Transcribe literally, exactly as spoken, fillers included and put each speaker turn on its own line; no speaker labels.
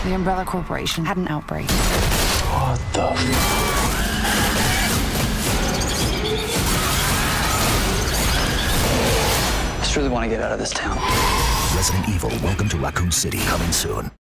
The Umbrella Corporation had an outbreak.
What the f- I just really want to get out of this town.
Resident Evil, Welcome to Raccoon City, coming soon.